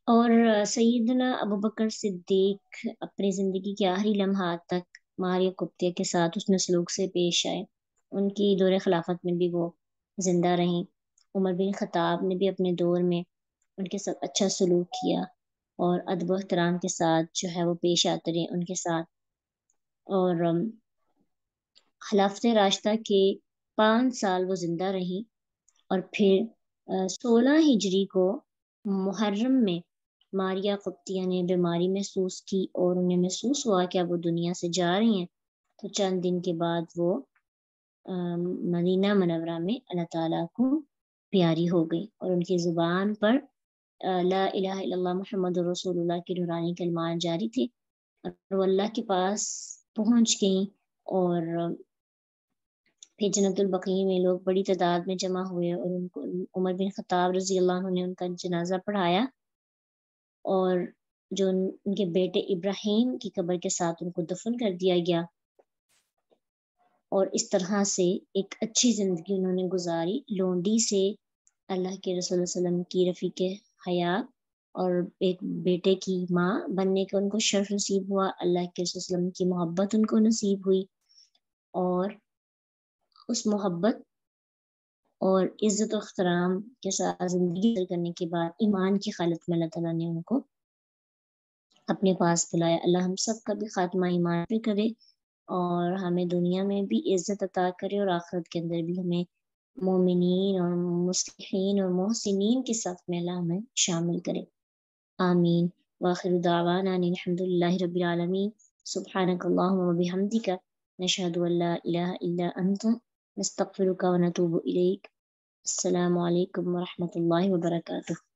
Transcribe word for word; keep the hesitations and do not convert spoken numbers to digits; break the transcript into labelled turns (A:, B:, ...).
A: اور سیدنا ابو بکر صدیق اپنی زندگی کے آخری لمحات تک ماریہ قبطیہ کے ساتھ اس سلوک سے پیش آئے. ان کی دور خلافت میں بھی وہ زندہ رہیں. عمر بن خطاب نے بھی اپنے دور میں ان کے ساتھ اچھا سلوک کیا اور ادب و احترام کے ساتھ جو ہے وہ پیش آتے رہے ان کے ساتھ. اور خلافت راشدہ کے پانچ سال وہ زندہ رہیں اور پھر سولہ ہجری کو محرم میں ماریہ قبطیہ نے بیماری محسوس کی اور انہیں محسوس ہوا کہ اب وہ دنیا سے جا رہی ہیں. تو چند دن کے بعد وہ مدینہ منورہ میں اللہ تعالیٰ کو پیاری ہو گئی اور ان کی زبان پر لا الہ الا اللہ محمد رسول اللہ کے نورانی کلمات جاری تھے اور وہ اللہ کے پاس پہنچ گئیں. اور پھر جنت البقیع میں لوگ بڑی تعداد میں جمع ہوئے اور ان کو عمر بن خطاب رضی اللہ عنہ نے ان کا جنازہ پڑھایا اور جو ان کے بیٹے ابراہیم کی قبر کے ساتھ ان کو دفن کر دیا گیا. اور اس طرح سے ایک اچھی زندگی انہوں نے گزاری. لونڈی سے اللہ کے رسول صلی اللہ علیہ وسلم کی رفیق حیات اور ایک بیٹے کی ماں بننے کا ان کو شرف نصیب ہوا. اللہ کے رسول صلی اللہ علیہ وسلم کی محبت ان کو نصیب ہوئی اور اس محبت اور عزت و احترام کے ساتھ زندگی کرنے کے بعد ایمان کی حالت میں اللہ تعالیٰ نے ان کو اپنے پاس بلایا. اللہ ہم سب کا بھی خاتمہ ایمان پہ کرے اور ہمیں دنیا میں بھی عزت عطا کرے اور آخرت کے اندر بھی ہمیں مومنین اور مصلحین اور محسنین کے صف میں اللہ ہمیں شامل کرے. آمین. وآخر دعوانا ان الحمد للہ رب العالمین. سبحانک اللہم و بحمدک نشہد ان لا الہ الا انت نستغفرک و نتوب الیک. السلام علیکم ورحمۃ اللہ وبرکاتہ.